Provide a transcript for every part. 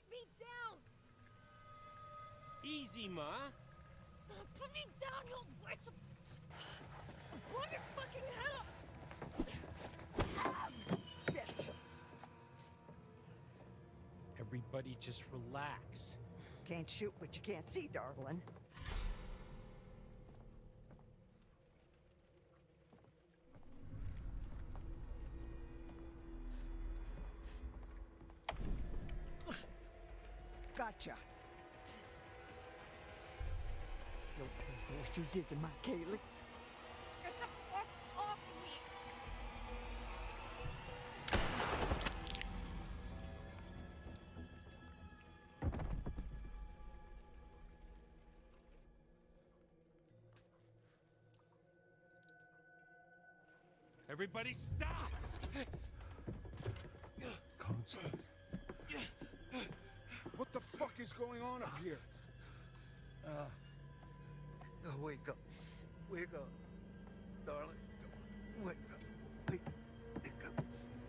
me down! Easy, Ma. Put me down, you witch! Blow your fucking head up! Bitch! Everybody just relax. Can't shoot what you can't see, darling. Gotcha. You'll pay for what you did to my Kaylee. Get the fuck off of me! Everybody stop! Constance. What the fuck is going on up here? Wake up. Wake up. Darling. Wake up. Wake up.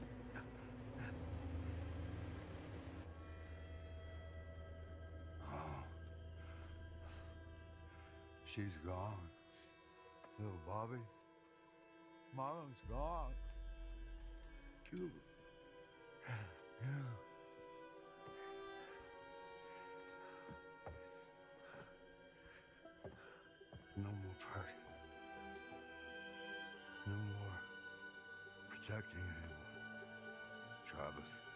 Oh. She's gone. Little Bobby. Marlon's gone. Too. Yeah. No more party. No more protecting anyone. Travis.